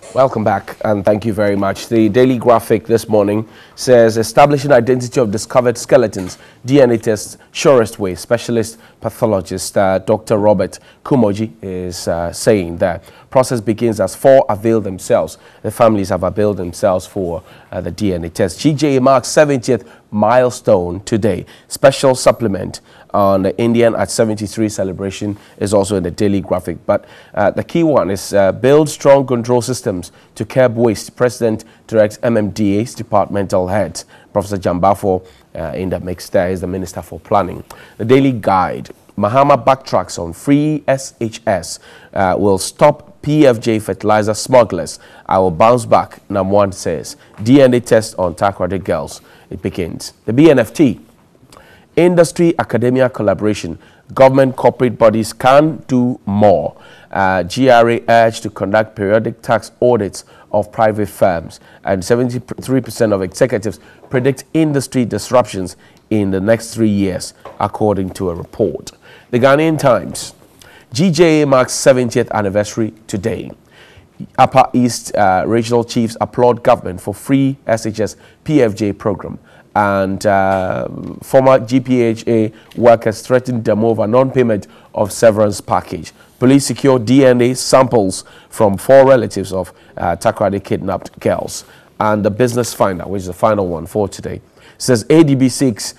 Welcome back, and thank you very much. The Daily Graphic this morning says, establishing identity of discovered skeletons, DNA tests, surest way. Specialist pathologist Dr. Robert Kumoji is saying that process begins as 4 avail themselves. The families have availed themselves for the DNA test. GJA marks 70th milestone today. Special supplement on the Indian at 73 celebration is also in the Daily Graphic. But the key one is build strong control systems to curb waste. President directs MMDA's departmental head. Professor Jambafo in the mix there is the Minister for Planning. The Daily Guide. Mahama backtracks on free SHS. Will stop PFJ fertilizer smugglers. I will bounce back, Namwan says. DNA test on Takoradi girls. It begins. The BNFT. Industry academia collaboration. Government corporate bodies can do more. GRA urged to conduct periodic tax audits of private firms. And 73% of executives predict industry disruptions in the next 3 years, according to a report. The Ghanaian Times. GJA marks 70th anniversary today. Upper East regional chiefs applaud government for free SHS PFJ program. And former GPHA workers threatened them over non-payment of severance package. Police secure DNA samples from 4 relatives of Takoradi kidnapped girls. And the Business Finder, which is the final one for today, says ADB seeks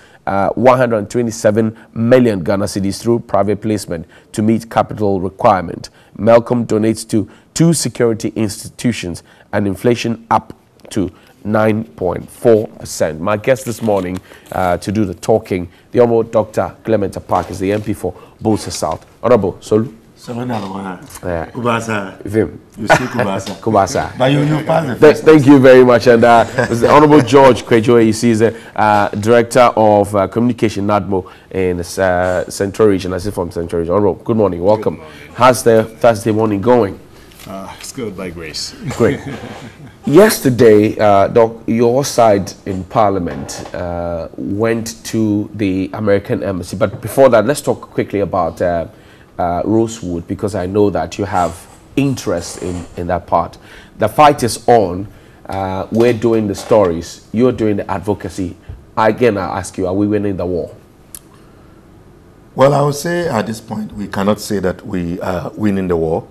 127 million Ghana cedis through private placement to meet capital requirement. Malcolm donates to 2 security institutions and inflation up to 9.4%. My guest this morning to do the talking, the Honorable Dr. Clement Park is the MP for Builsa South. Honorable Solu. Kubasa. You say Kubasa. Kubasa. But you pass the Thank you very much. And the Honorable George Kwejo, he is the Director of Communication NADMO in the Central Region. I say from Central Region. Honorable, good morning. Welcome. Good morning. How's the Thursday morning going? It's good, by grace. Great. Yesterday, Doc, your side in Parliament went to the American Embassy. But before that, let's talk quickly about Rosewood, because I know that you have interest in that part. The fight is on. We're doing the stories. You're doing the advocacy. Again, I ask you, are we winning the war? Well, I would say at this point, we cannot say that we are winning the war.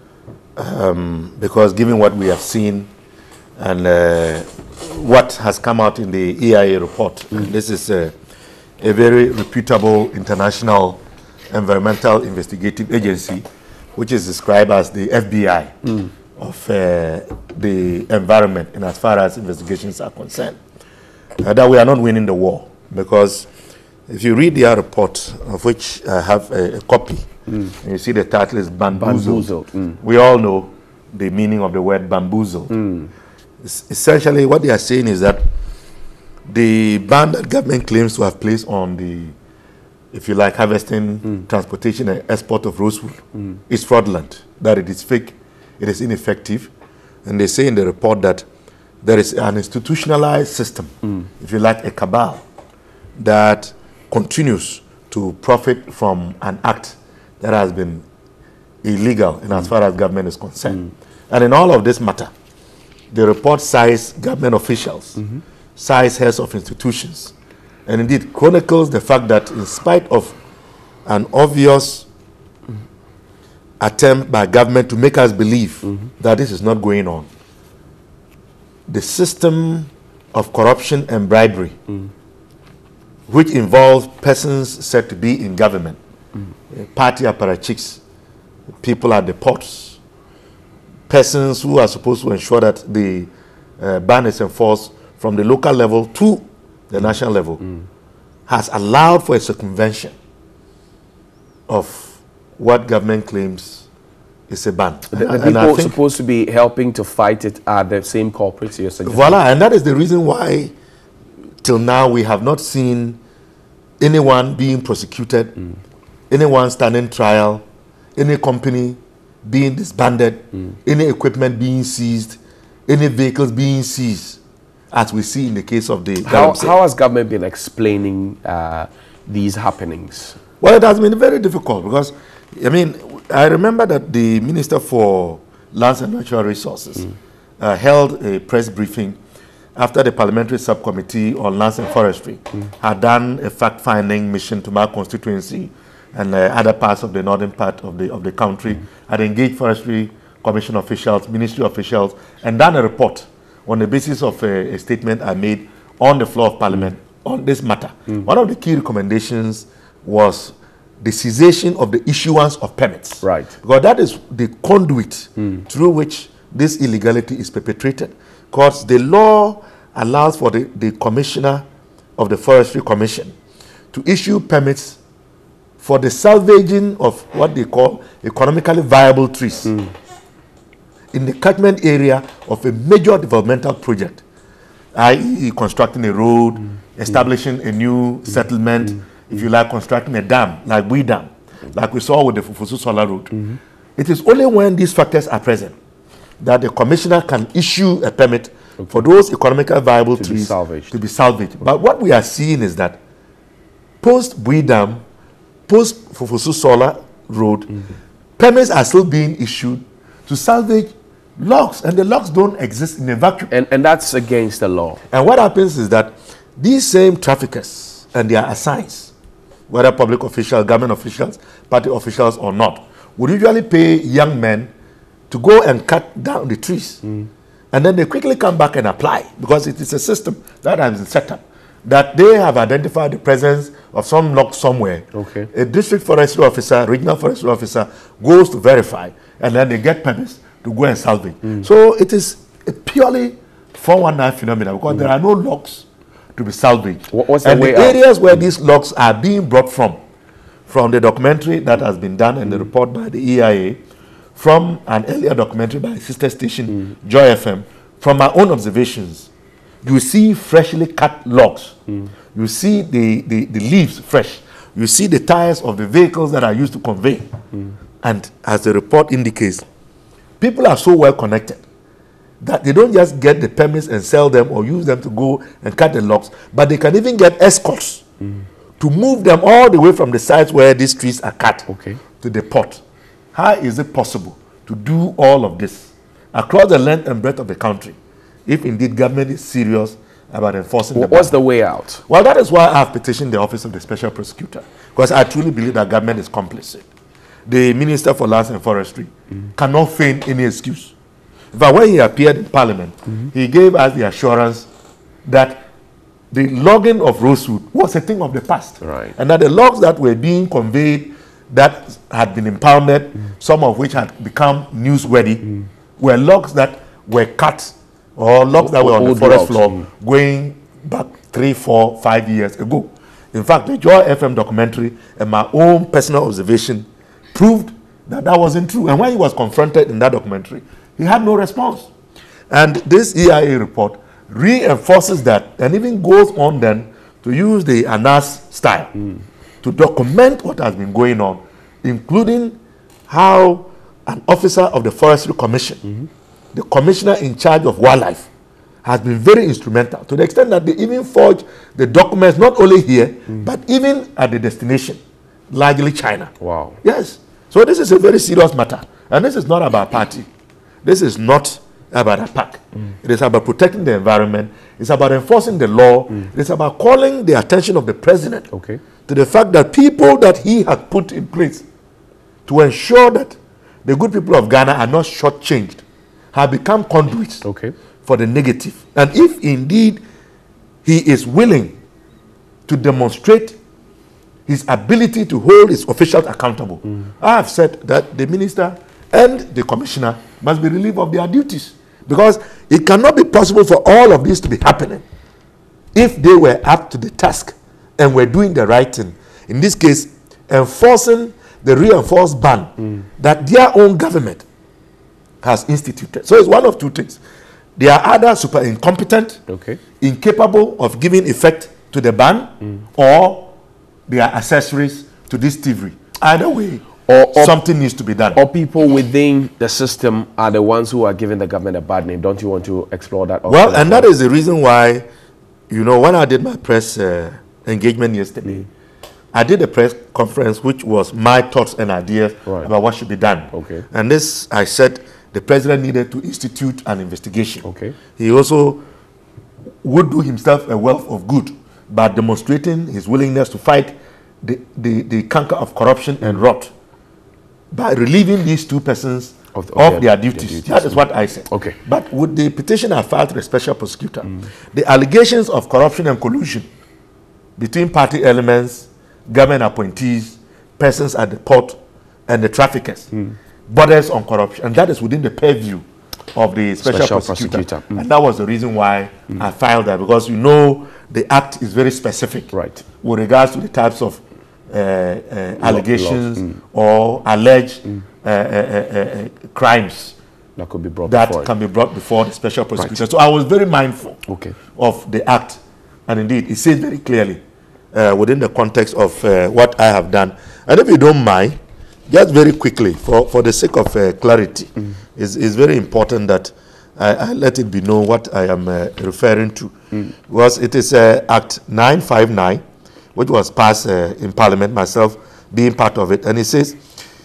Because given what we have seen and what has come out in the EIA report, this is a very reputable international environmental investigative agency, which is described as the FBI of the environment and as far as investigations are concerned, that we are not winning the war. Because if you read their report, of which I have a copy, and you see the title is Bamboozled. We all know the meaning of the word bamboozled. Essentially, what they are saying is that the ban that government claims to have placed on the, if you like, harvesting, transportation, and export of rosewood is fraudulent, that it is fake, it is ineffective. And they say in the report that there is an institutionalized system, if you like, a cabal, that continues to profit from an act that has been illegal in as far as government is concerned. And in all of this matter, the report cites government officials, cites heads of institutions, and indeed chronicles the fact that in spite of an obvious attempt by government to make us believe that this is not going on, the system of corruption and bribery, which involves persons said to be in government, party apparatchiks, people at the ports, persons who are supposed to ensure that the ban is enforced from the local level to the national level, has allowed for a circumvention of what government claims is a ban. The people supposed to be helping to fight it are the same culprits you're suggesting. Voila, and that is the reason why till now we have not seen anyone being prosecuted, anyone standing trial, any company being disbanded, any equipment being seized, any vehicles being seized, as we see in the case of the... How has government been explaining these happenings? Well, it has been very difficult because, I mean, I remember that the Minister for Lands and Natural Resources held a press briefing after the Parliamentary Subcommittee on Lands and Forestry had done a fact-finding mission to my constituency and other parts of the northern part of the country, had engaged Forestry Commission officials, Ministry officials, and done a report on the basis of a statement I made on the floor of Parliament on this matter. One of the key recommendations was the cessation of the issuance of permits. Right. Because that is the conduit through which this illegality is perpetrated. Because the law allows for the Commissioner of the Forestry Commission to issue permits for the salvaging of what they call economically viable trees in the catchment area of a major developmental project, i.e. constructing a road, establishing a new settlement, if you like, constructing a dam, like we dam, like we saw with the Fufusu Solar Road. It is only when these factors are present that the commissioner can issue a permit for those economically viable trees to be salvaged. But what we are seeing is that post-Bui Dam, post-Fufusu Solar Road, permits are still being issued to salvage logs, and the logs don't exist in a vacuum. And that's against the law. And what happens is that these same traffickers and their assigns, whether public officials, government officials, party officials or not, would usually pay young men to go and cut down the trees. And then they quickly come back and apply, because it is a system that has been set up, that they have identified the presence of some log somewhere. Okay. A district forestry officer, regional forestry officer goes to verify, and then they get permits to go and salvage. So it is a purely 419 phenomenon, because there are no logs to be salvaged. What's the and way the areas where these logs are being brought from the documentary that has been done and the report by the EIA, from an earlier documentary by sister station Joy FM, from my own observations, you see freshly cut logs. You see the leaves fresh. You see the tires of the vehicles that are used to convey. And as the report indicates, people are so well connected that they don't just get the permits and sell them or use them to go and cut the logs, but they can even get escorts to move them all the way from the sites where these trees are cut to the port. How is it possible to do all of this across the length and breadth of the country if indeed government is serious about enforcing the ban? What's the way out? Well, that is why I have petitioned the Office of the Special Prosecutor, because I truly believe that government is complicit. The Minister for Lands and Forestry cannot feign any excuse. In fact, when he appeared in Parliament, he gave us the assurance that the logging of rosewood was a thing of the past. Right. And that the logs that were being conveyed that had been impounded, some of which had become newsworthy, were logs that were cut or logs that were on the forest floor going back 3, 4, 5 years ago. In fact, the Joy FM documentary and my own personal observation proved that that wasn't true. And when he was confronted in that documentary, he had no response. And this EIA report reinforces that and even goes on then to use the ANAS style to document what has been going on, including how an officer of the Forestry Commission, the commissioner in charge of wildlife, has been very instrumental, to the extent that they even forged the documents not only here, but even at the destination, largely China. Wow. Yes. So this is a very serious matter. And this is not about party. This is not about a pack. It is about protecting the environment. It's about enforcing the law. It is about calling the attention of the president to the fact that people that he has put in place to ensure that the good people of Ghana are not shortchanged have become conduits for the negative. And if indeed he is willing to demonstrate his ability to hold his officials accountable, I have said that the minister and the commissioner must be relieved of their duties, because it cannot be possible for all of this to be happening if they were up to the task and were doing the right thing. In this case, enforcing the reinforced ban that their own government has instituted. So it's one of two things. They are either super incompetent, incapable of giving effect to the ban, or they are accessories to this thievery. Either way, or something needs to be done. Or people within the system are the ones who are giving the government a bad name. Don't you want to explore that? Well, and that is the reason why, you know, when I did my press engagement yesterday, I did a press conference which was my thoughts and ideas about what should be done. And this, I said, the president needed to institute an investigation. Okay. He also would do himself a wealth of good by demonstrating his willingness to fight the canker of corruption and rot by relieving these two persons of their duties. That is what I said. Okay. But with the petition I filed to the special prosecutor, the allegations of corruption and collusion between party elements, government appointees, persons at the port, and the traffickers borders on corruption. And that is within the purview of the special prosecutor. And that was the reason why I filed that, because you know the act is very specific with regards to the types of allegations or alleged crimes that could be brought can be brought before the special prosecutor. So I was very mindful of the act, and indeed it says very clearly within the context of what I have done. And if you don't mind, just very quickly, for the sake of clarity, it's very important that I let it be known what I am referring to. Because it is Act 959, which was passed in Parliament, myself being part of it. And it says,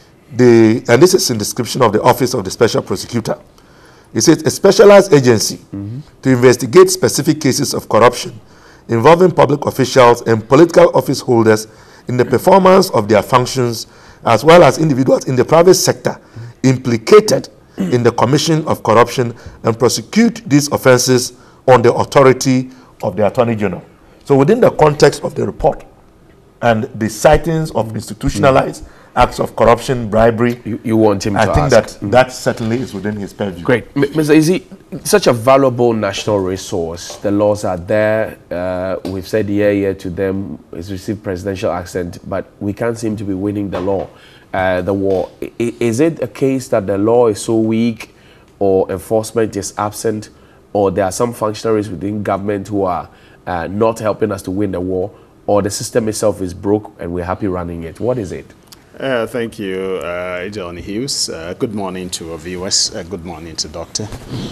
and this is in description of the Office of the Special Prosecutor. It says, a specialized agency to investigate specific cases of corruption involving public officials and political office holders in the performance of their functions, as well as individuals in the private sector implicated in the commission of corruption, and prosecute these offenses on the authority of the Attorney General. So within the context of the report and the sightings of institutionalized acts of corruption, bribery, you want him to I think that certainly is within his purview. Great. Mr. Izzy, such a valuable national resource. The laws are there. We've said yeah to them. It's received presidential accent, but we can't seem to be winning the law. The war. Is it a case that the law is so weak, or enforcement is absent, or there are some functionaries within government who are not helping us to win the war, or the system itself is broke and we're happy running it? What is it? Thank you, Johnny Hughes. Good morning to our viewers. Good morning to Doctor.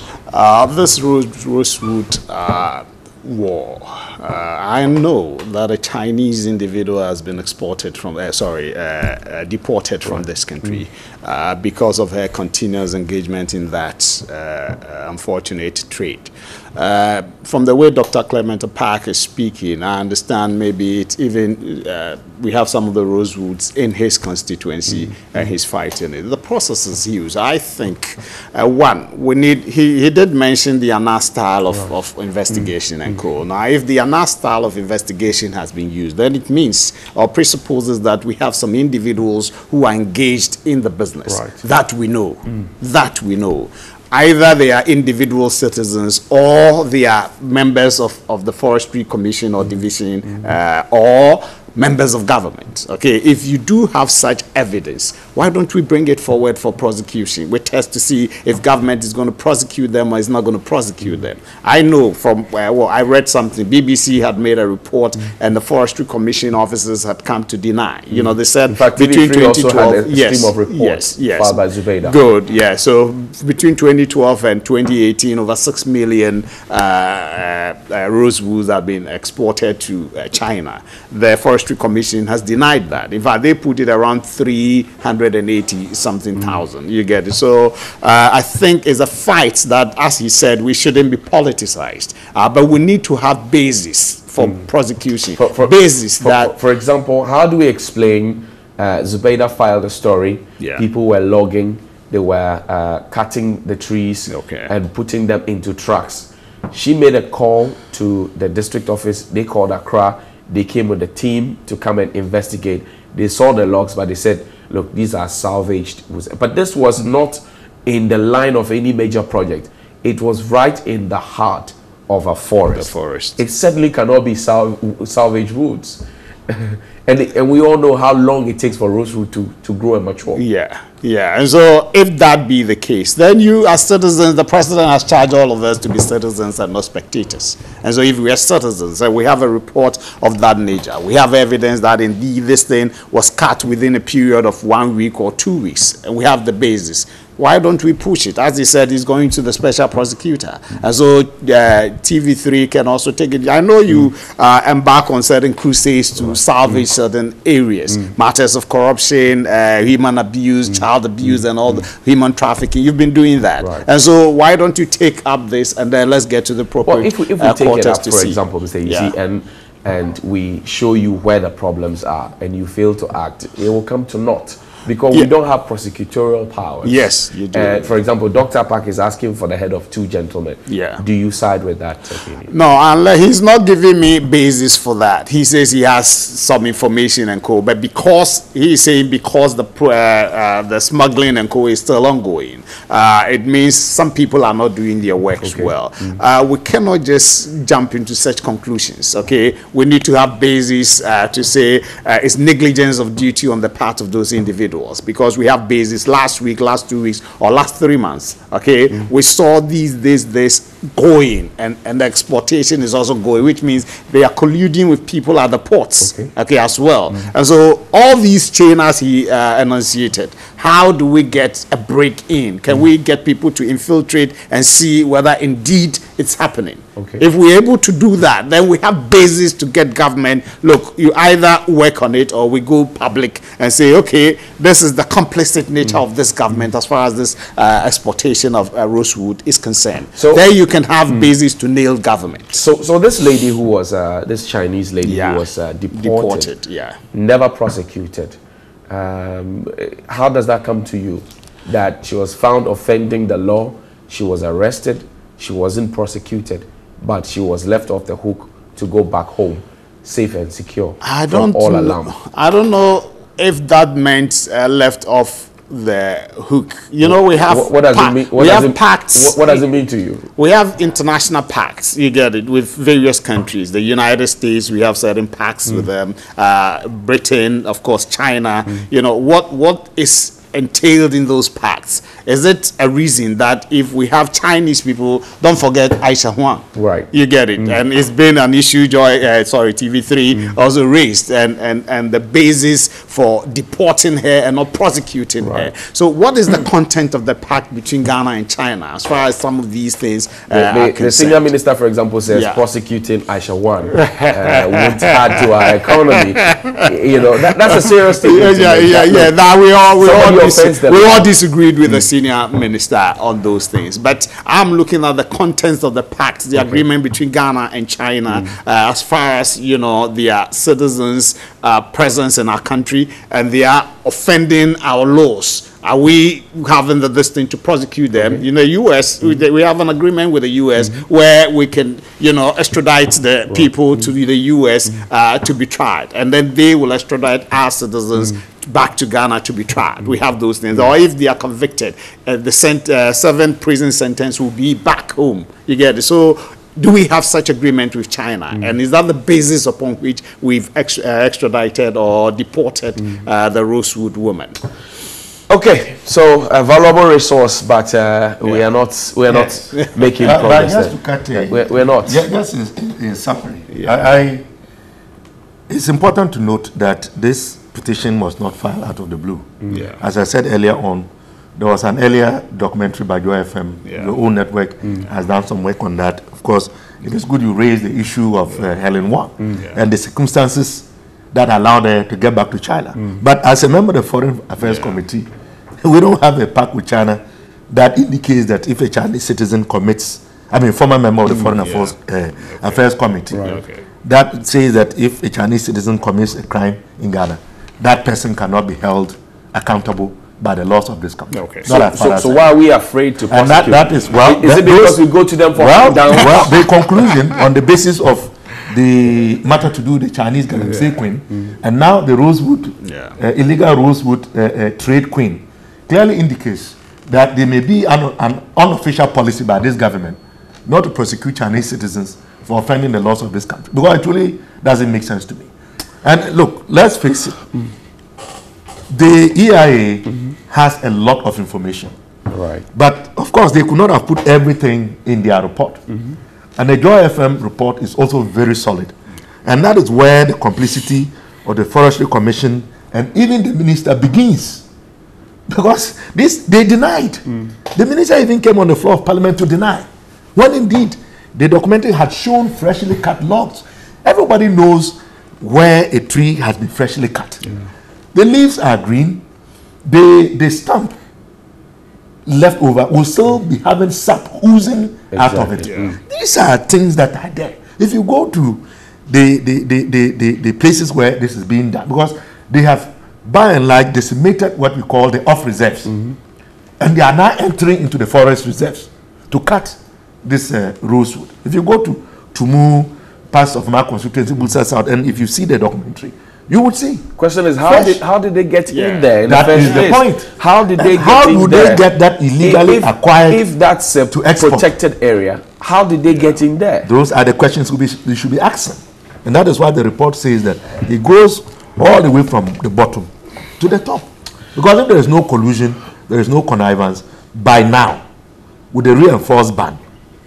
This Rosewood war, I know that a Chinese individual has been exported from, deported from this country because of her continuous engagement in that unfortunate trade. From the way Dr. Clement Park is speaking, I understand maybe it's even, we have some of the Rosewoods in his constituency and he's fighting it. The process is huge. I think, one, we need, he did mention the ANA style of investigation and co. Now, if the ANA style of investigation has been used, then it means or presupposes that we have some individuals who are engaged in the business. That we know. That we know. Either they are individual citizens or they are members of the Forestry Commission or Division or members of government. Okay, if you do have such evidence, why don't we bring it forward for prosecution? We test to see if government is going to prosecute them or is not going to prosecute them. I know from, well, I read something, BBC had made a report and the Forestry Commission officers had come to deny. You know, they said in fact, between 2012, stream of reports filed by Zubaydah. Good, yeah. So between 2012 and 2018, over 6 million rosewoods have been exported to China. The Forestry Commission has denied that. In fact, they put it around 380 something thousand. You get it. So I think it's a fight that, as he said, we shouldn't be politicized, but we need to have basis for prosecution. For example, how do we explain Zubaydah filed a story? People were logging, they were cutting the trees and putting them into trucks. She made a call to the district office. They called Accra. They came with a team to come and investigate. They saw the logs, but they said, look, these are salvaged. But this was not in the line of any major project. It was right in the heart of a forest. It certainly cannot be salvaged woods. And we all know how long it takes for rosewood to grow and mature. Yeah. And so if that be the case, then you as citizens, the president has charged all of us to be citizens and not spectators. And so if we are citizens and we have a report of that nature, we have evidence that indeed this thing was cut within a period of 1 week or 2 weeks, and we have the basis, why don't we push it? As he said, he's going to the special prosecutor. And so TV3 can also take it. I know you embark on certain crusades to salvage certain areas, matters of corruption, human abuse, child abuse, and all the human trafficking. You've been doing that. Right. And so why don't you take up this and then let's get to the proper Well, if we take it up, to for see. example, Mr. Easy, and we show you where the problems are, and you fail to act, it will come to naught. Because we don't have prosecutorial powers. Yes, you do. For example, Dr. Park is asking for the head of 2 gentlemen. Yeah. Do you side with that opinion? No, and he's not giving me basis for that. He says he has some information and co, but because he's saying because the smuggling and co is still ongoing, it means some people are not doing their works well. We cannot just jump into such conclusions. Okay, we need to have basis to say it's negligence of duty on the part of those individuals. Because we have basis last week, last 2 weeks, or last 3 months. Okay, we saw this going, and the exploitation is also going, which means they are colluding with people at the ports. Okay, as well. And so all these chains as he enunciated, how do we get a break in? Can we get people to infiltrate and see whether indeed it's happening? Okay. If we're able to do that, then we have basis to get government, look, you either work on it or we go public and say, okay, this is the complicit nature of this government as far as this exploitation of rosewood is concerned. So there you can have basis to nail government. So this lady who was, this Chinese lady who was deported, never prosecuted. How does that come to you? That she was found offending the law, she was arrested, she wasn't prosecuted, but she was left off the hook to go back home, safe and secure from all alarm. I don't know if that meant left off the hook. You know, we have what does it mean? We have pacts. What does it mean to you? We have international pacts. You get it, with various countries. The United States, we have certain pacts with them. Britain, of course, China. You know what is entailed in those pacts? Is it a reason that if we have Chinese people, don't forget Aisha Huang? Right. You get it. And it's been an issue, TV3 also raised, and the basis for deporting her and not prosecuting her. So what is the content of the pact between Ghana and China as far as some of these things the senior minister, for example, says prosecuting Aisha Huang won't add to our economy. You know, that's a serious thing. That we all disagreed with the senior minister on those things. But I'm looking at the contents of the pact, the agreement between Ghana and China, as far as, you know, their citizens' presence in our country, and they are offending our laws. Are we having this thing to prosecute them? In the U.S., we have an agreement with the U.S. where we can, you know, extradite the people to the U.S. To be tried. And then they will extradite our citizens back to Ghana to be tried. We have those things. Or if they are convicted, the 7 prison sentence will be back home. You get it? So do we have such agreement with China? And is that the basis upon which we've extradited or deported the Rosewood woman? Okay, so a valuable resource, but we are not making progress. Just to cut we're not. Just in summary, it's important to note that this petition was not filed out of the blue. As I said earlier on, there was an earlier documentary by Joy FM. Your own network has done some work on that. Of course, it is good you raised the issue of Helen Wang and the circumstances that allowed her to get back to China. But as a member of the Foreign Affairs Committee, we don't have a pact with China that indicates that if a Chinese citizen commits, former member of the Foreign Affairs Committee, that says that if a Chinese citizen commits a crime in Ghana, that person cannot be held accountable by the laws of this country. So why are we afraid to prosecute? And that is, is it because we go to them for the conclusion on the basis of the matter to do with the Chinese Galamsey Queen, and now the Rosewood, illegal Rosewood trade queen, clearly indicates that there may be an unofficial policy by this government not to prosecute Chinese citizens for offending the laws of this country. Because it really doesn't make sense to me. And look, let's face it. The EIA has a lot of information. But of course, they could not have put everything in their report. And the Joy FM report is also very solid. And that is where the complicity of the Forestry Commission and even the minister begins. Because they denied. The minister even came on the floor of Parliament to deny. When indeed The documentary had shown freshly cut logs. Everybody knows where a tree has been freshly cut. The leaves are green. The stump left over will still be having sap oozing out of it. These are things that are there. If you go to the places where this is being done, because they have by and large decimated what we call the off reserves, and they are now entering into the forest reserves to cut this rosewood. If you go to Tumu, parts of my constituency, Busa South, and if you see the documentary, you would see. Question is, how did they get in there? In That the first is the place? point. How did they How get in would there? they get that illegally acquired? If that's a to export? protected area, how did they get in there? Those are the questions we should be asking. And that is why the report says that it goes all the way from the bottom to the top. Because if there is no collusion, there is no connivance, by now, with the reinforced ban,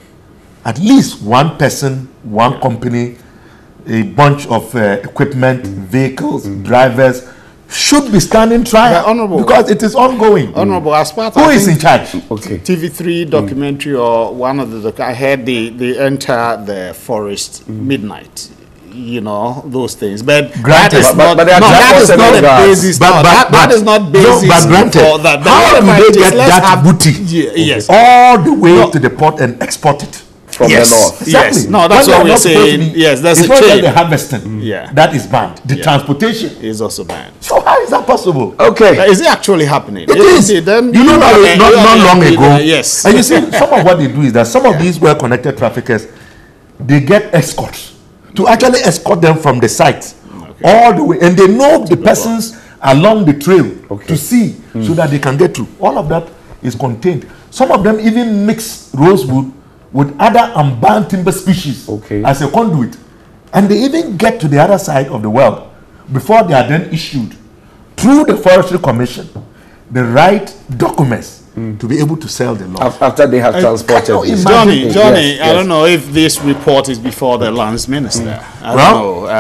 at least one person, one company, a bunch of equipment, vehicles, drivers should be standing trial, Honorable, because it is ongoing. Honorable, as part Who of is in charge? Okay. TV3 documentary or one of the I heard they enter the forest midnight. You know, those things, but that is But- not, but they are no, that is not the guards. basis. But- no, but- that but- is not no, basis but granted, for that. The how do whatever they it is, get let's that have- booty Yes. all the way to the port and export it? From Yes. the north. Yes. No, that's When what they are we're not supposed to saying. be- Yes, there's it's a not just chain. the harvesting. Yeah. That is banned. The transportation. Is also banned. So how is that possible? Okay. Is it actually happening? It is. Then You know, not long ago. Yes. And you see, some of what they do is that some of these well-connected traffickers, they get escorts to actually escort them from the site all the way, and they know the persons along the trail to see, so that they can get through. All of that is contained. Some of them even mix rosewood with other unbound timber species as a conduit, and they even get to the other side of the world before they are then issued through the Forestry Commission the right documents to be able to sell the law. After they have transported cannot this. imagine. Johnny, Yes, I don't know if this report is before the lands minister. I Well, don't know.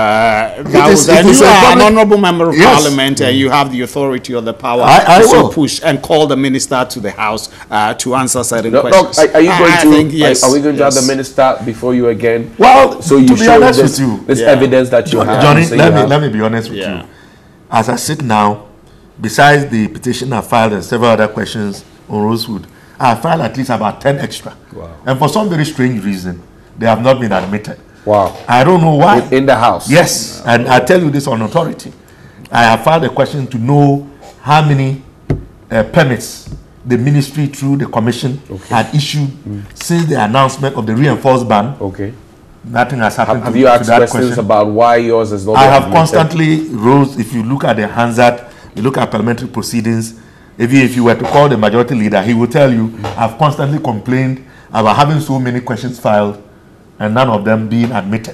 it is You a are an public- honourable member of Yes. parliament and you have the authority or the power I to so will. push and call the minister to the house to answer certain No, questions. are you going I to? think, yes, are we going to have yes. the minister before you again? Well, so you to be show honest this, with you, this Yeah. evidence that you have. Johnny, say let you me have. let me be honest with Yeah. you. As I sit now, besides the petition I filed and several other questions on Rosewood, I filed at least about 10 extra. Wow. And for some very strange reason, they have not been admitted. Wow. I don't know why. In the house. Yes, and I tell you this on authority. I have filed a question to know how many permits the ministry through the commission had issued since the announcement of the reinforced ban. Okay. Nothing has happened Have to, you to asked that questions question. about why yours is not? I being have admitted? constantly rose. If you look at the Hansard, you look at parliamentary proceedings, if you were to call the majority leader, he will tell you, I've constantly complained about having so many questions filed and none of them being admitted.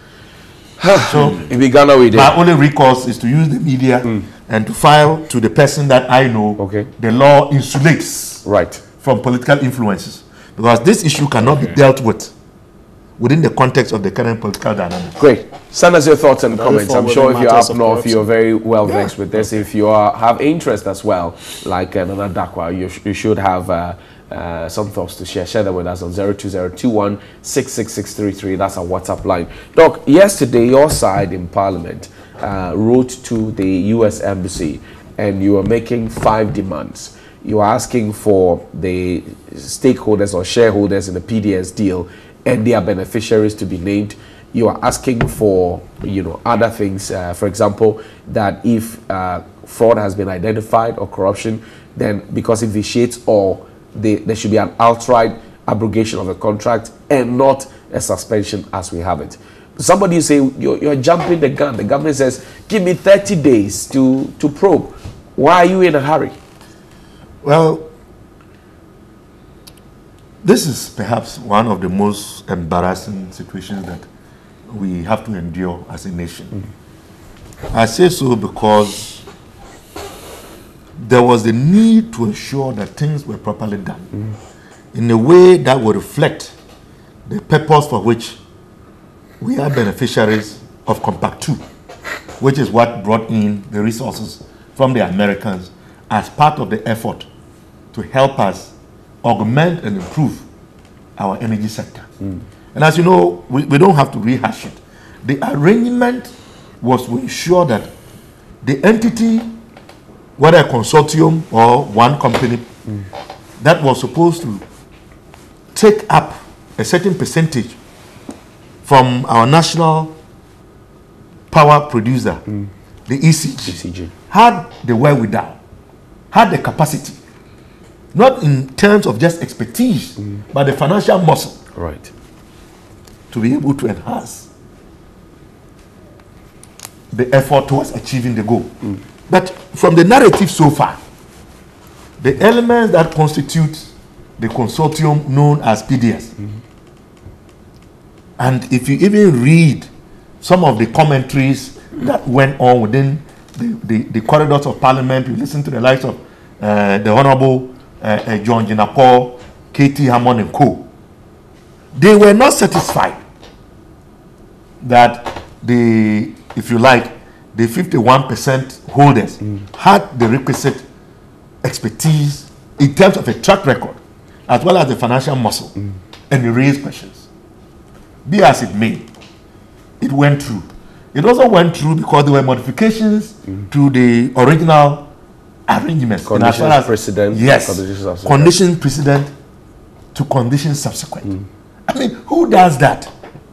So In Ghana, we did. my only recourse is to use the media and to file to the person that I know Okay. the law insulates Right. from political influences. Because this issue cannot be dealt with within the context of the current political dynamic. Great. Send us your thoughts and comments. I'm forward sure in if you're matters up of north, corruption. you're very well vexed with this. If you have interest as well, like Nana Dakwa, you should have some thoughts to share. Share them with us on 02021666633. That's our WhatsApp line. Doc, yesterday your side in Parliament wrote to the U.S. Embassy and you were making 5 demands. You are asking for the stakeholders or shareholders in the PDS deal and their beneficiaries to be named. You are asking for, other things. For example, that if fraud has been identified or corruption, then because it vitiates all, there should be an outright abrogation of the contract and not a suspension as we have it. Somebody say you're jumping the gun. The government says, give me 30 days to probe. Why are you in a hurry? Well, this is perhaps one of the most embarrassing situations that we have to endure as a nation. I say so because there was the need to ensure that things were properly done in a way that would reflect the purpose for which we are beneficiaries of Compact 2, which is what brought in the resources from the Americans as part of the effort to help us augment and improve our energy sector. And as you know, we don't have to rehash it. The arrangement was to ensure that the entity, whether a consortium or one company, that was supposed to take up a certain percentage from our national power producer, the ECG, had the wherewithal, had the capacity, not in terms of just expertise, but the financial muscle, right, to be able to enhance the effort towards achieving the goal. But from the narrative so far, the elements that constitute the consortium known as PDS, and if you even read some of the commentaries that went on within the corridors of Parliament, you listen to the likes of the Honorable John Jinapor, K.T. Hammond and co. They were not satisfied that the, if you like, the 51% holders had the requisite expertise in terms of a track record, as well as the financial muscle, and they raised questions. Be as it may, it went through. It also went through because there were modifications to the original arrangements. Conditions precedent. Yes. Conditions Condition precedent to conditions subsequent. I mean, who does that?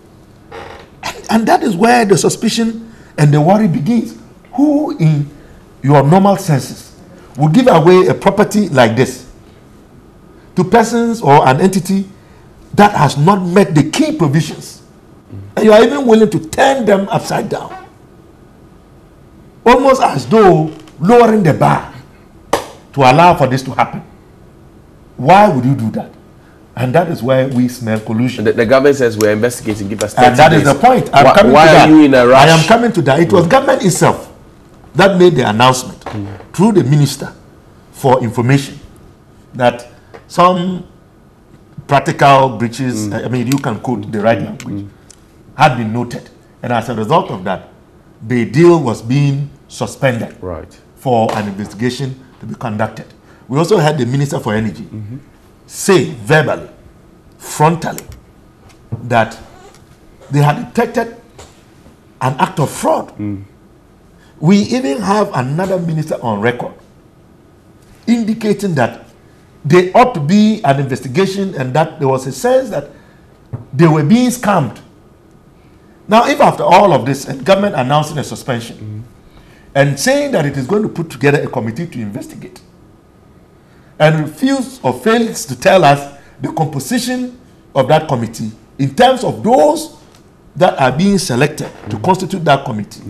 And that is where the suspicion and the worry begins. Who in your normal senses would give away a property like this to persons or an entity that has not met the key provisions? And you are even willing to turn them upside down. Almost as though lowering the bar to allow for this to happen. Why would you do that? And that is where we smell collusion. The government says we're investigating, give us 30 and that days. is the point. Why are you in a rush? I am coming to that. It was government itself that made the announcement through the Minister for Information that some practical breaches, I mean, you can quote the right language, had been noted. And as a result of that, the deal was being suspended for an investigation to be conducted. We also had the Minister for Energy say verbally, frontally, that they had detected an act of fraud. We even have another minister on record indicating that there ought to be an investigation and that there was a sense that they were being scammed. Now, if after all of this, and government announcing a suspension and saying that it is going to put together a committee to investigate, and refuse or fails to tell us the composition of that committee in terms of those that are being selected to constitute that committee.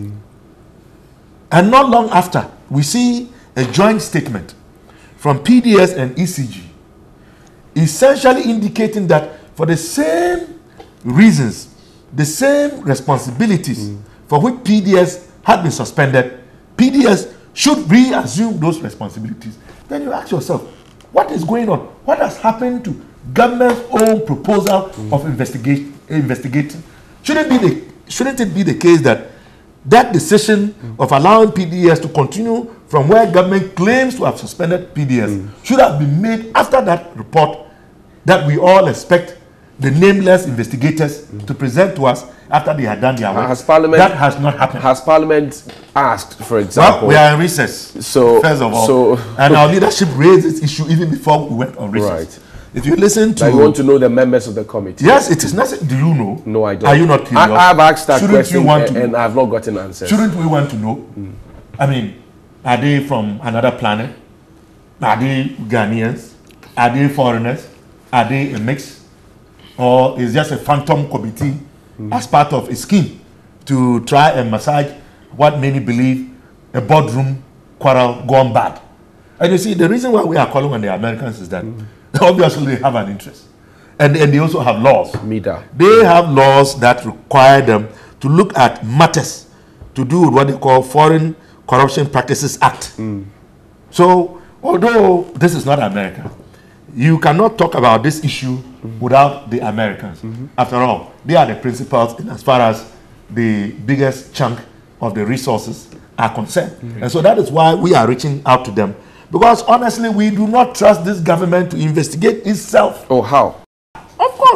And not long after, we see a joint statement from PDS and ECG, essentially indicating that for the same reasons, the same responsibilities for which PDS had been suspended, PDS should reassume those responsibilities. Then you ask yourself, what is going on? What has happened to government's own proposal of investigating? Shouldn't it be the case that that decision of allowing PDS to continue from where government claims to have suspended PDS should have been made after that report that we all expect the nameless investigators to present to us after they had done their work? That has not happened. Has Parliament asked, for example? Well, we are in recess, so, first of all. And our leadership raised this issue even before we went on recess. Right. If you listen to... I want to know the members of the committee. Yes, it is necessary. Do you know? No, I don't. Are you not curious? I've asked that Shouldn't question you want to and I've not gotten answers. Shouldn't we want to know? I mean, are they from another planet? Are they Ghanaians? Are they foreigners? Are they a mix? Or is just a phantom committee as part of a scheme to try and massage what many believe a boardroom quarrel gone bad? And you see, the reason why we are calling on the Americans is that obviously they have an interest. And they also have laws. They have laws that require them to look at matters to do with what they call Foreign Corruption Practices Act. So, although this is not America, you cannot talk about this issue without the Americans. After all, they are the principals in as far as the biggest chunk of the resources are concerned. And so that is why we are reaching out to them. Because honestly, we do not trust this government to investigate itself. Oh, how? Of course.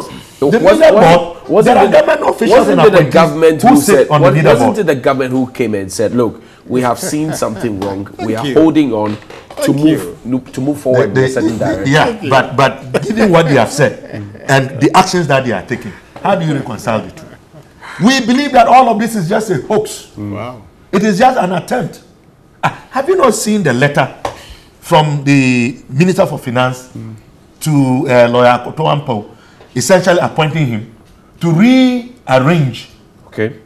So The media board, there are government officials and wasn't it the government who who sit said, on the media wasn't board. it the government who came and said, look, we have seen something wrong. We are you. holding on to Thank move forward in a certain direction. Yeah, but given what they have said and the actions that they are taking, how do you reconcile the two? We believe that all of this is just a hoax. Wow. It is just an attempt. Have you not seen the letter from the Minister for Finance to Lawyer Kotoampo, essentially appointing him to rearrange Okay.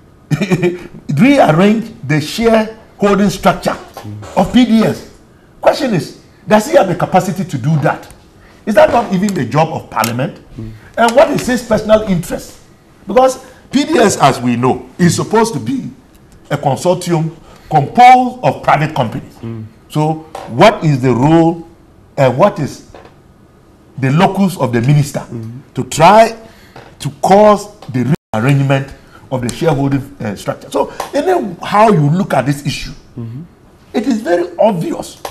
the shareholding structure of PDS? Question is, does he have the capacity to do that? Is that not even the job of Parliament? And what is his personal interest? Because PDS, as we know, is supposed to be a consortium composed of private companies. So what is the role and what is the locus of the minister to try to cause the rearrangement of the shareholding structure? So how you look at this issue, it is very obvious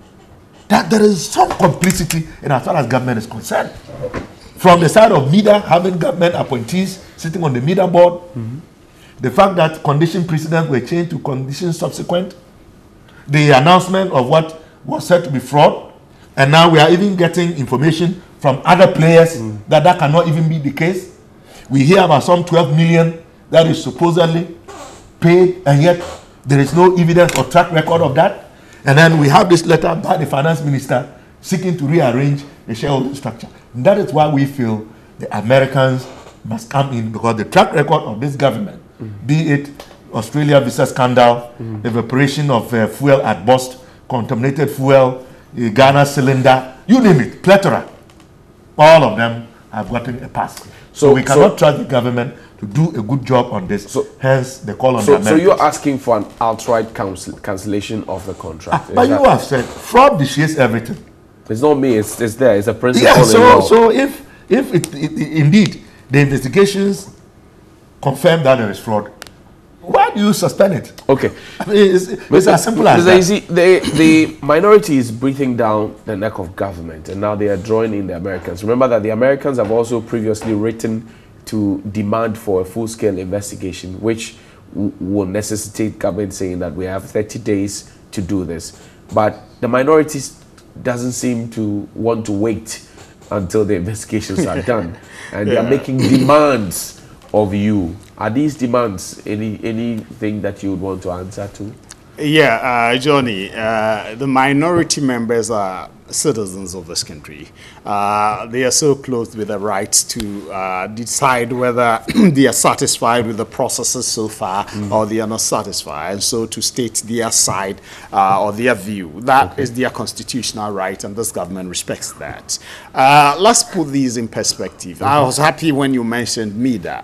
that there is some complicity in as far as government is concerned. From the side of MEDA, having government appointees sitting on the MEDA board, the fact that condition precedents were changed to conditions subsequent, the announcement of what was said to be fraud, and now we are even getting information from other players that cannot even be the case. We hear about some 12 million that is supposedly paid, and yet there is no evidence or track record of that. And then we have this letter by the finance minister seeking to rearrange the shareholding structure. And that is why we feel the Americans must come in, because the track record of this government, be it Australia visa scandal, evaporation of fuel at Bost, contaminated fuel, Ghana cylinder, you name it, plethora, all of them have gotten a pass. So we cannot trust the government to do a good job on this. Hence the call on the Americans. So you're asking for an outright cancellation of the contract. But you have said fraud destroys everything. It's not me. It's there. It's a principle. Yeah. in law. So if indeed the investigations confirm that there is fraud, why do you suspend it? Okay. I mean, it's as simple as that. Easy. The minority is breathing down the neck of government, and now they are drawing in the Americans. Remember that the Americans have also previously written to demand for a full-scale investigation, which will necessitate government saying that we have 30 days to do this. But the minorities doesn't seem to want to wait until the investigations are done, and they are making demands of you. Are these demands anything that you would want to answer to? Yeah, Johnny, the minority members are citizens of this country. They are so clothed with the right to decide whether they are satisfied with the processes so far or they are not satisfied, and so to state their side or their view. That is their constitutional right, and this government respects that. Let's put these in perspective. I was happy when you mentioned MEDA.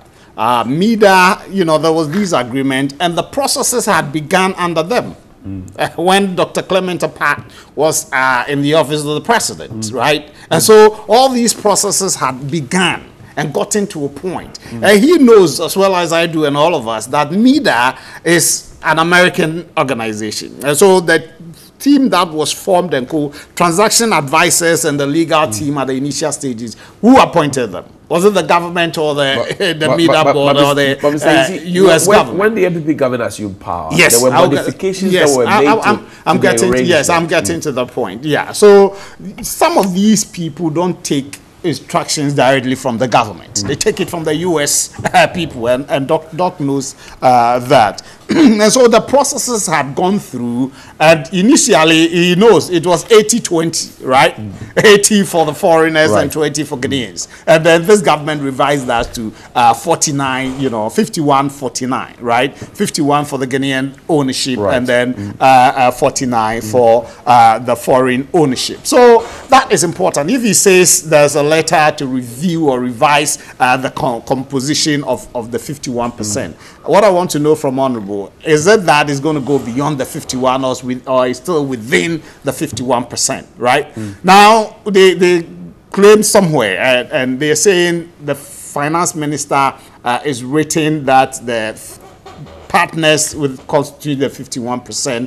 MEDA, there was this agreement, and the processes had begun under them. When Dr. Clement Apart was in the office of the president, right? And so all these processes had begun and gotten to a point. And he knows, as well as I do and all of us, that MEDA is an American organization. And so the team that was formed and transaction advisors and the legal team at the initial stages, who appointed them? Was it the government or the MEDA board or the U.S. government? When the NPP government assumed power, yes, there were modifications that were made I'm getting to the point. Yeah, so some of these people don't take instructions directly from the government. They take it from the U.S. people, and Doc knows that. And so the processes had gone through, and initially he knows it was 80-20, right? 80 for the foreigners and 20 for Ghanaians. And then this government revised that to 49, 51-49, right? 51 for the Ghanaian ownership, and then 49 for the foreign ownership. So that is important. If he says there's a letter to review or revise the composition of the 51%, what I want to know from Honorable, is it that is going to go beyond the 51 or is still within the 51%, right? Now, they claim somewhere, and they're saying the finance minister is written that the partners with constitute the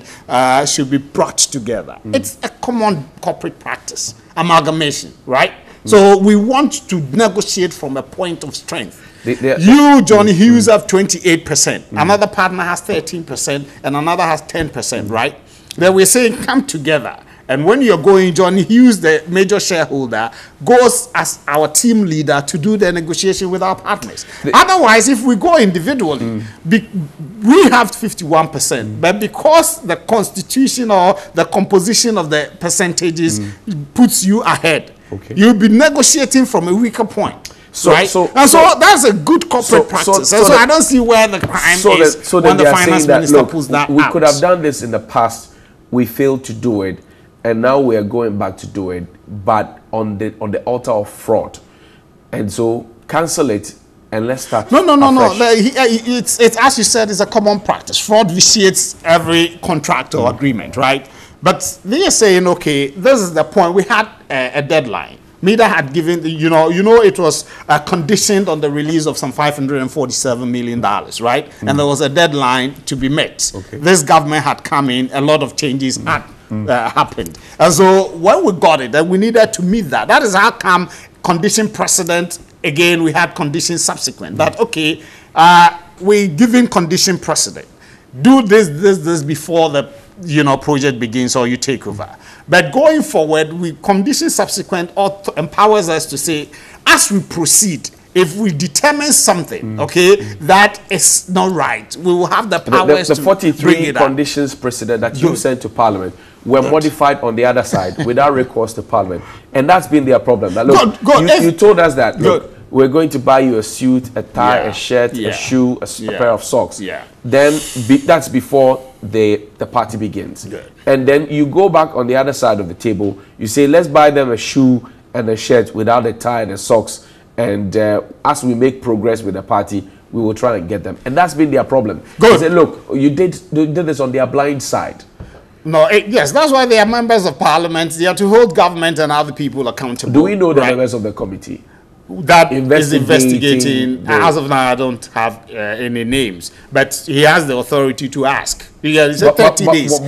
51% should be brought together. It's a common corporate practice, amalgamation, right? So we want to negotiate from a point of strength. You, Johnny Hughes, have 28%. Another partner has 13%, and another has 10%, right? Then we're saying come together. And when you're going, Johnny Hughes, the major shareholder, goes as our team leader to do the negotiation with our partners. Otherwise, if we go individually, we have 51%. But because the constitution or the composition of the percentages puts you ahead, you'll be negotiating from a weaker point. So that's a good corporate practice. So I don't see where the crime is when the finance minister pulls that out. We could have done this in the past. We failed to do it. And now we are going back to do it, but on the altar of fraud. And so cancel it and let's start. No. It's as you said, it's a common practice. Fraud vitiates every contract or agreement, right? But they are saying, okay, this is the point. We had a deadline. MEDA had given, it was conditioned on the release of some $547 million, right? And there was a deadline to be met. This government had come in, a lot of changes had happened. And so when we got it, then we needed to meet that. That is how come condition precedent, again, we had condition subsequent. That, okay, we giving condition precedent. Do this before the project begins or you take over. But going forward, condition subsequent empowers us to say, as we proceed, if we determine something, that is not right, we will have the powers the to 43 conditions precedent that you sent to Parliament were modified on the other side without recourse to Parliament. And that's been their problem. That, look, you told us that, look, we're going to buy you a suit, a tie, a shirt, a shoe, a pair of socks. Then that's before the party begins. And then you go back on the other side of the table. You say, let's buy them a shoe and a shirt without a tie and a socks. And as we make progress with the party, we will try and get them. And that's been their problem. They say, look, you did this on their blind side. No, yes, that's why they are members of parliament. They are to hold government and other people accountable. Do we know the members of the committee? That is investigating. As of now, I don't have any names, but he has the authority to ask. It's 30 days.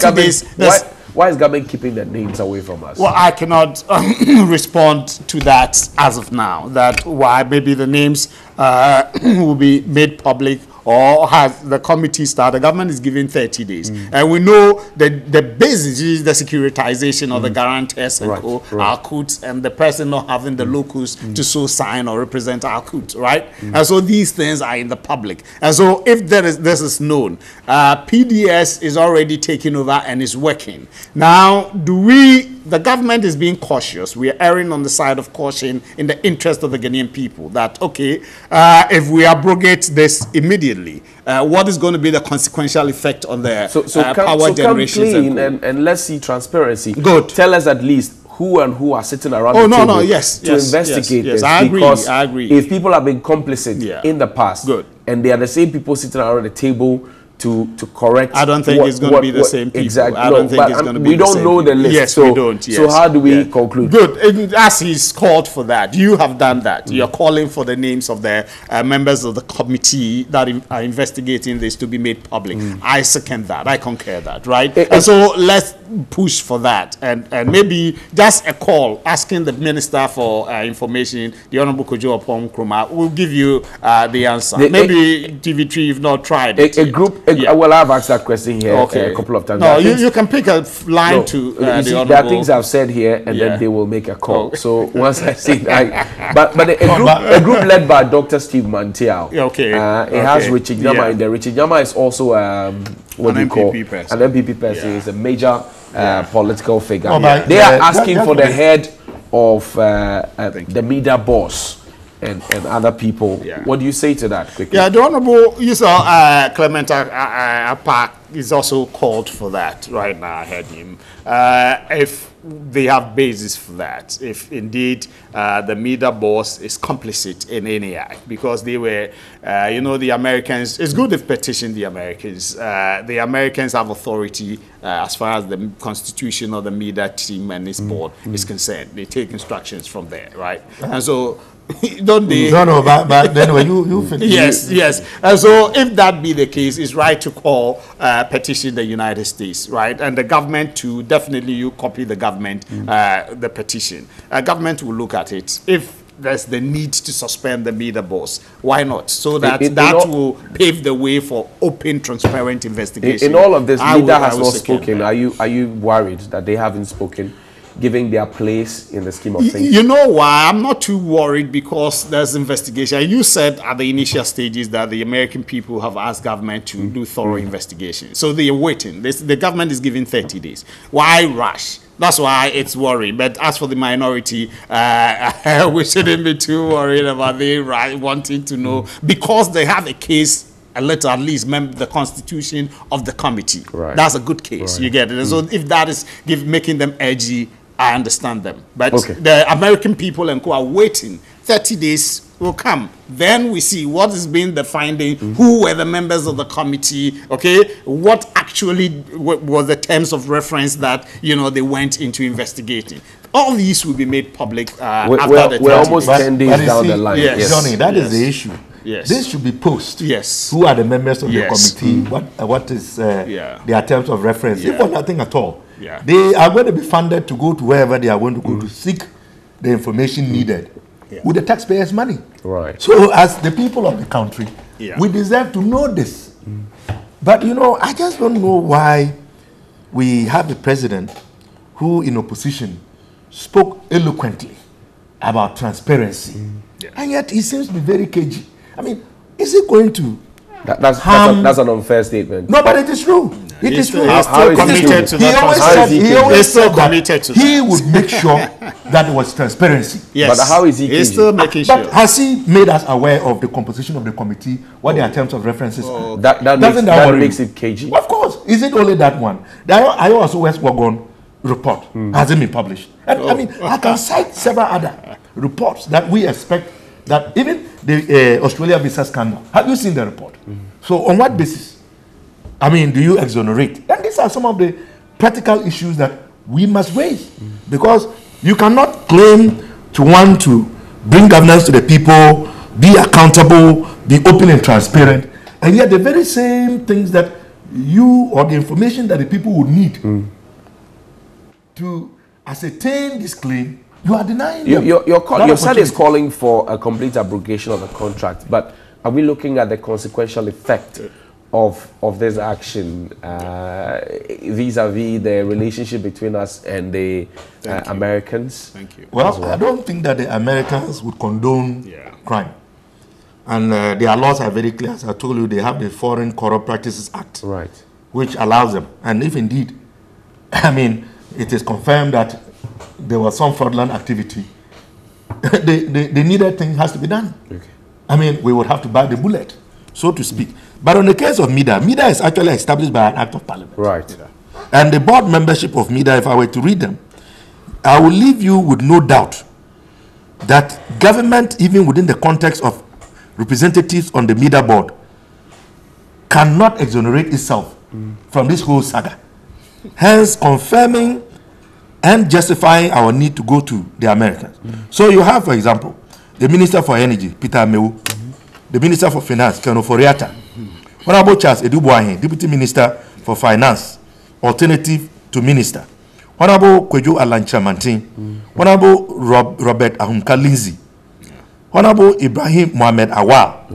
Why is government keeping the names away from us? Well, I cannot respond to that as of now. That why maybe the names will be made public, or has the committee started. The government is giving 30 days. And we know that the basis is the securitization of the guarantors and our courts, and the person not having the locus to so sign or represent our court, right? And so these things are in the public. And so if this is known, PDS is already taking over and is working. Now, the government is being cautious. We are erring on the side of caution in the interest of the Ghanaian people that, okay, if we abrogate this immediately, what is going to be the consequential effect on the power generation? Come clean and let's see transparency. Good. Tell us at least who are sitting around the table to investigate this. I agree. If people have been complicit in the past, and they are the same people sitting around the table to correct. I don't think it's going to be the same people. Exactly. I don't think it's going to be the same. We don't know the list. Yes, we don't. Yes. So how do we conclude? Good. As he's called for that, you have done that. You're calling for the names of the members of the committee that are investigating this to be made public. I second that. I concur that. Right. And so let's push for that, and maybe just a call asking the Minister for information, the Honorable Kojo Oppong Nkrumah, will give you the answer. Maybe TV3 you've not tried it. Well, I've asked that question here a couple of times. No, you can pick a line to the Honorable. There are things I've said here, and then they will make a call. So once I see that, but a group led by Dr. Steve Mantiao. It has Richard Nyama in there. Richard Nyama is also an MPP person. He's a major political figure. They are asking for the head of the MEDA boss and other people. What do you say to that quickly? The Honorable Clement Appak is also called for that right now. I heard him. If they have basis for that, if indeed the MEDA boss is complicit in any act, because they were, the Americans, it's good if petition the Americans. The Americans have authority as far as the constitution of the MEDA team and its board is concerned. They take instructions from there, right? And so, don't they? No, but anyway, you finish. Yes. And so, if that be the case, it's right to call petition the United States, right? And the government to definitely you copy the government. government the petition. Government will look at it. If there's the need to suspend the media boss, why not? So that that will pave the way for open, transparent investigation. In all of this, media has not spoken. Are you worried that they haven't spoken, giving their place in the scheme of things? You know why? I'm not too worried, because there's investigation. You said at the initial stages that the American people have asked government to do thorough investigation. So they are waiting. The government is giving 30 days. Why rush? That's why it's worrying. But as for the minority, we shouldn't be too worried about them wanting to know, because they have a case, at least member the constitution of the committee. Right. That's a good case. Right. You get it. So if that is making them edgy, I understand them. But the American people and co are waiting. 30 days will come. Then we see what has been the finding, who were the members of the committee, what actually was the terms of reference that, they went into investigating. All these will be made public after the 30 we're almost 10 days down the line. Yes. Johnny, that is the issue. Yes. This should be posted. Yes. Who are the members of the committee? What is their terms of reference? If for nothing at all. They are going to be funded to go to wherever they are going to go to seek the information needed with the taxpayers' money. Right. So as the people of the country, we deserve to know this. But I just don't know why we have a president who in opposition spoke eloquently about transparency. And yet he seems to be very cagey. I mean, is it going to that's an unfair statement. No, but it is true. It is true. He's still committed to that. He always said he would make sure that there was transparency. Yes. But how is he? He's still making sure. But has he made us aware of the composition of the committee, what their terms of references are? That makes it cagey. Of course. Is it only that one? The IOASO West Wagon report hasn't been published. And, I mean, I can cite several other reports that we expect, that even the Australia visa scandal. Have you seen the report? So on what basis? I mean, do you exonerate? And these are some of the practical issues that we must raise. Because you cannot claim to want to bring governance to the people, be accountable, be open and transparent, and yet the very same things that you or the information that the people would need to ascertain this claim, you are denying them. Your side is calling for a complete abrogation of the contract, but are we looking at the consequential effect of this action vis-a-vis the relationship between us and the Americans? Thank you. Well, I don't think that the Americans would condone crime. And their laws are very clear. As I told you, they have the Foreign Corrupt Practices Act, which allows them. And if indeed, I mean, it is confirmed that there was some fraudulent activity, the needed thing has to be done. I mean, we would have to buy the bullet, so to speak. But on the case of MIDA, MIDA is actually established by an act of parliament. And the board membership of MIDA, if I were to read them, I will leave you with no doubt that government, even within the context of representatives on the MIDA board, cannot exonerate itself from this whole saga. Hence, confirming and justifying our need to go to the Americans. So you have, for example, the Minister for Energy, Peter Amewu, the Minister for Finance, Ken Ofori-Atta, Honorable Charles Edubuahin, Deputy Minister for Finance, alternative to Minister, Honorable Kwejo Alancha-Mantin, Honorable Robert Ahunka-Lindsay, Honorable Ibrahim Mohamed Awal,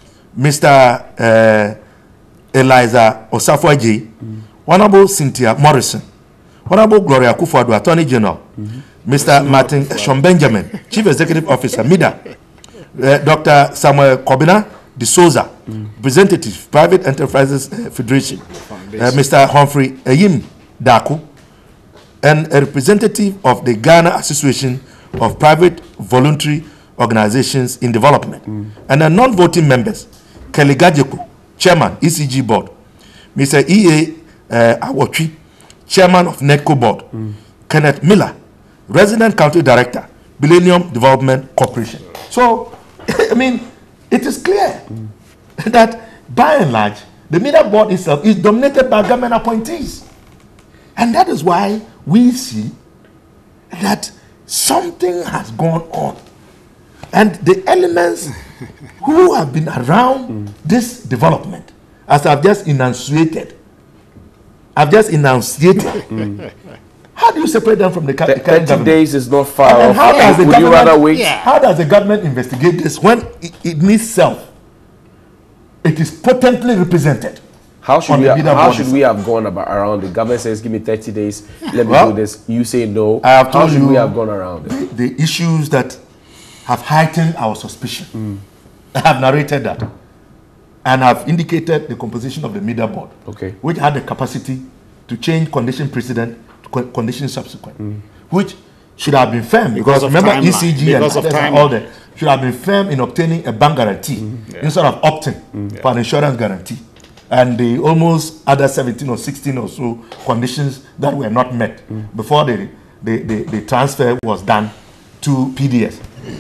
Mr. Eliza Osafo-Adjei, Honorable Cynthia Morrison, Honorable Gloria Akufo-Addo, Attorney General, Mr. Martin Shon-Benjamin, Chief Executive Officer, MIDA, Dr. Samuel Kobina de Souza, Representative, Private Enterprises Federation, Mr. Humphrey Eyim Daku, and a representative of the Ghana Association of Private Voluntary Organizations in Development, and the non-voting members, Kelly Gajeku, Chairman, ECG Board, Mr. E.A. Awotwi, Chairman of NEDCO Board, Kenneth Miller, Resident Country Director, Millennium Development Corporation. So, I mean, it is clear that by and large, the MIDA board itself is dominated by government appointees. And that is why we see that something has gone on. And the elements who have been around this development, as I've just enunciated, have How do you separate them from the current 30 government? days is not far And off. how does the Would you government- rather wait? Yeah. How does the government investigate this when it needs self? It is potently represented. How should on we the have, leader how bodies. should we have gone about around? The government says, "Give me 30 days. Let me Well, do this." You say no. I have How told should you we have gone around it? the issues that have heightened our suspicion. I have narrated that. And I've indicated the composition of the media board, Okay. which had the capacity to change condition precedent to condition subsequent, which should have been firm because of remember timeline. ECG Because and of others are timeline. all there, should have been firm in obtaining a bank guarantee instead of opting for an insurance guarantee. And the almost other 17 or 16 or so conditions that were not met before the transfer was done to PDS.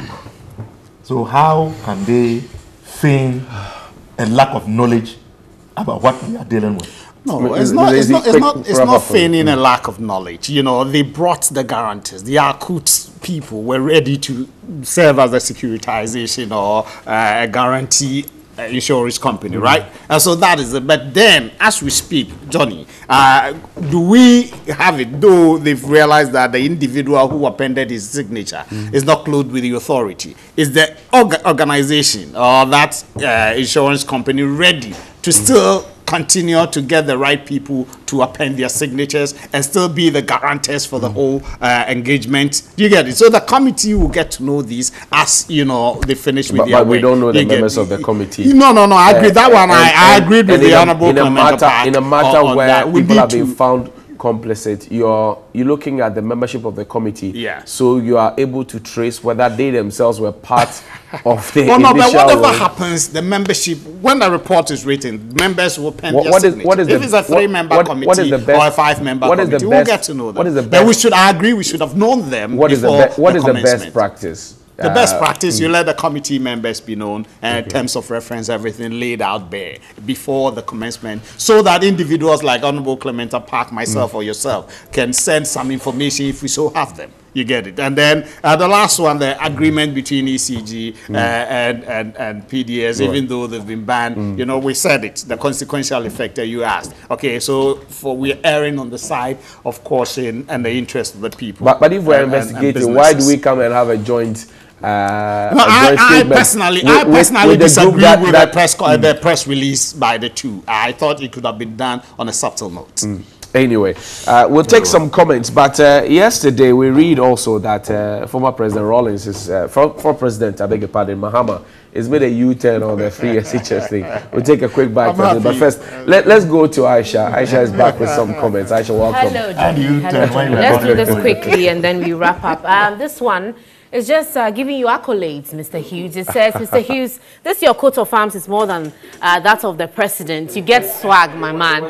So how can they feign a lack of knowledge about what we are dealing with? No, It's it's not. It's lazy, not. It's quick not. It's wrap not up for you. feigning a lack of knowledge. You know, they brought the guarantors. The Yakut people were ready to serve as a securitization or a guarantee insurance company, right? And so that is it. But then, as we speak, Johnny, do we have it? Though they've realized that the individual who appended his signature is not clothed with the authority. Is the organization or that insurance company ready to still continue to get the right people to append their signatures and still be the guarantors for the whole engagement? Do you get it? So the committee will get to know these as, you know, they finish with their But we work. don't know the You get members it? of the committee. No, I agree. That one, I And- agreed with and the in a- Honorable in a Clement matter, Park in a matter on where that. We people need have been to- found complicit, you're looking at the membership of the committee. Yeah. So you are able to trace whether they themselves were part of the Well, no, initial. but whatever work. happens, the membership, when the report is written, members will pen their What is signature. what is if the it's a three-member committee what is the best, or a five-member what is committee, the we'll best, get to know them. What is the But we best? should, I agree, we should have known them What is the before what is the commencement. best practice? The best practice, you let the committee members be known and terms of reference, everything laid out there before the commencement, so that individuals like Honorable Clementa Park, myself, or yourself can send some information if we so have them. You get it. And then the last one, the agreement between ECG and PDS, even though they've been banned, you know, we said it, the consequential effect that you asked. Okay, so we're erring on the side of caution and the interest of the people. But if we're and investigating, why do businesses. we come and have a joint? No, A joint I statement personally with the group disagree that- with that- the press release by the two. I thought it could have been done on a subtle note. Anyway, we'll take some comments. But yesterday we read also that former President Rawlings is former President, I beg your pardon, Mahama, has made a U-turn on the free SHS thing. We'll take a quick bite I'm from it. But happy. first, let's go to Aisha. Aisha is back with some comments. Aisha, welcome. Hello, And you Johnny. tell Hello, when Johnny. you are Let's do done. this quickly and then we wrap up. This one is just giving you accolades, Mr. Hughes. It says, Mr. Hughes, this your coat of arms is more than that of the president. You get swag, my man.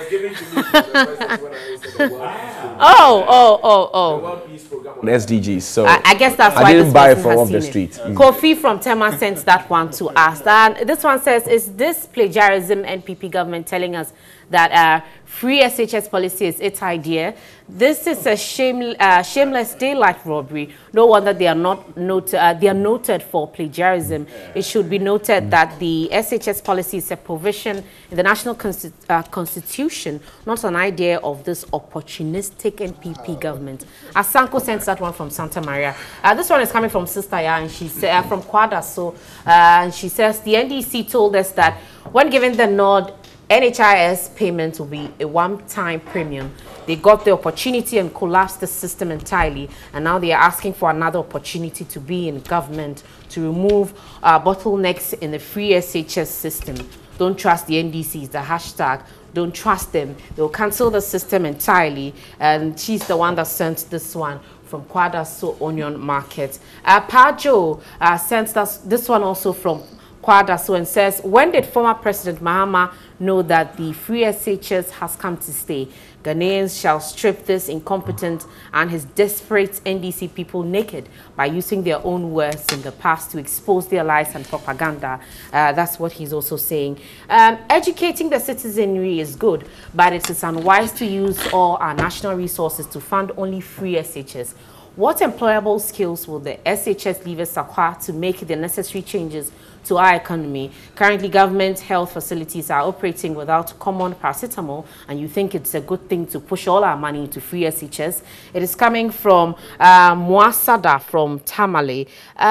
On SDGs. So I guess that's I why didn't this buy it person from has off the seen street. it. Kofi from Tema sent that one to us. And this one says, is this plagiarism NPP government telling us that free SHS policy is its idea? This is a shameless daylight robbery. No wonder they are not they are noted for plagiarism. It should be noted that the SHS policy is a provision in the national constitution, not an idea of this opportunistic NPP government. Asanko sent that one from Santa Maria. This one is coming from Sister Ya, and she said from Kwada. So, and she says the NDC told us that when given the nod, NHIS payment will be a one-time premium. They got the opportunity and collapsed the system entirely, and now they are asking for another opportunity to be in government to remove bottlenecks in the free SHS system. Don't trust the NDCs, the hashtag. Don't trust them. They'll cancel the system entirely, and she's the one that sent this one from Kwadaso Onion Market. Pajo sent us this one also from Kwadaso and says, when did former President Mahama know that the free SHS has come to stay? Ghanaians shall strip this incompetent and his desperate NDC people naked by using their own words in the past to expose their lies and propaganda. That's what he's also saying. Educating the citizenry is good, but it is unwise to use all our national resources to fund only free SHS. what employable skills will the SHS leavers acquire to make the necessary changes to our economy? Currently, government health facilities are operating without common paracetamol, and you think it's a good thing to push all our money into free SHS. It is coming from Mwasada from Tamale.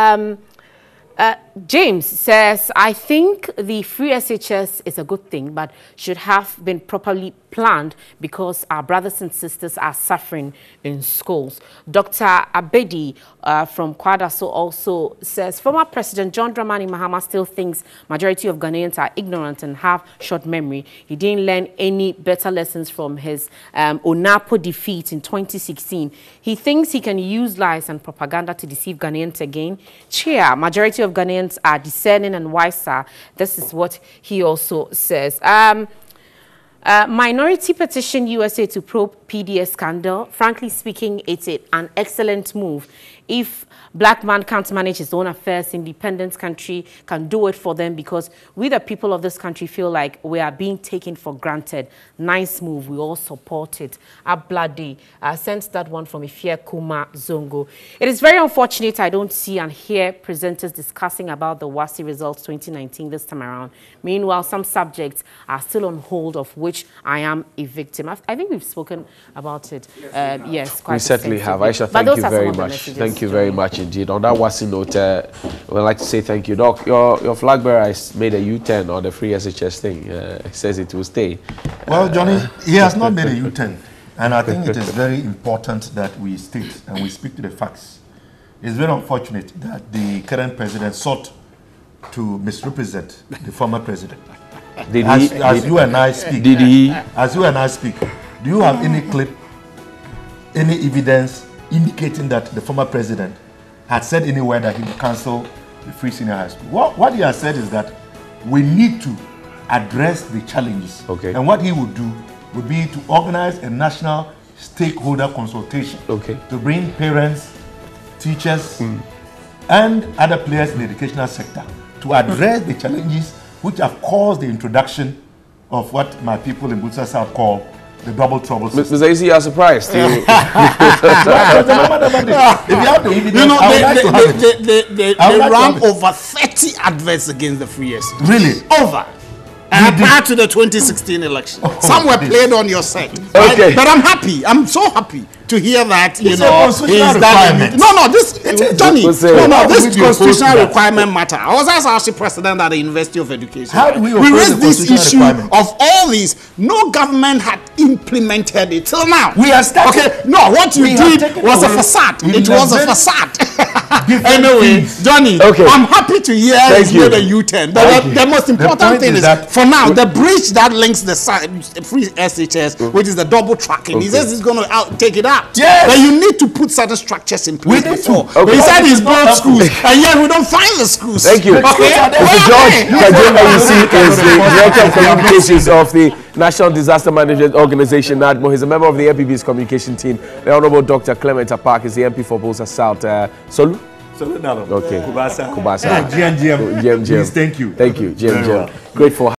James says, I think the free SHS is a good thing, but should have been properly planned because our brothers and sisters are suffering in schools. Dr. Abedi from Kwadaso also says, former President John Dramani Mahama still thinks majority of Ghanaians are ignorant and have short memory. He didn't learn any better lessons from his Onapo defeat in 2016. He thinks he can use lies and propaganda to deceive Ghanaians again. Chair, majority of Ghanaians are discerning and wiser. This is what he also says. Minority petition USA to probe PDS scandal. Frankly speaking, it's an excellent move. If black man can't manage his own affairs, independent country can do it for them, because we, the people of this country, feel like we are being taken for granted. Nice move. We all support it. Abladi sent that one from Ifia Kuma Zongo. It is very unfortunate I don't see and hear presenters discussing about the WASSCE results 2019 this time around. Meanwhile, some subjects are still on hold, of which I am a victim. I think we've spoken about it. Yes, quite. We certainly have. Aisha, thank you very much. Thank you very much indeed. On that WASSCE note, we'd like to say thank you. Doc, your flag bearer has made a U-turn on the free SHS thing. He says it will stay. Well, Johnny, he has not made a U-turn. And I think it is very important that we state and we speak to the facts. It's very unfortunate that the current president sought to misrepresent the former president. As you and I speak, do you have any clip, any evidence indicating that the former president had said anywhere that he would cancel the free senior high school? What he has said is that we need to address the challenges. Okay. And what he would do would be to organize a national stakeholder consultation to bring parents, teachers, and other players in the educational sector to address the challenges which have caused the introduction of what my people in Busa South call the double trouble system. Mr. Isi, you are surprised. If you have the evidence, you know, they ran over 30 adverts against the free SHS. Really? Over. And prior to the 2016 election. Some were played on your set. Okay. But I'm happy. I'm so happy to hear that, you it's know, he's done. this constitutional requirement matter. I was asked as president at the University of Education. How do we raised this issue of all these. No government had implemented it till now. We are starting. Okay, no, what you did was a facade. It was a facade. Anyway, Johnny, I'm happy to hear you made a U-turn. The most important thing is that for now, the bridge that links the free SHS, which is the double tracking, he says he's going to take it out. Yes. But you need to put certain structures in place before. Okay. He said he's built schools, and yet we don't find the schools. Thank you. Okay. Mr. George Kajemba, you see, is the Director of Communications of the National Disaster Management Organization, NADMO. He's a member of the NPB's communication team. The Honorable Dr. Clement Apak is the MP for Busa South. Solu? Solu Nalo. Okay. Kubasa. GMGM. Please, thank you. Thank you, GMGM. Great for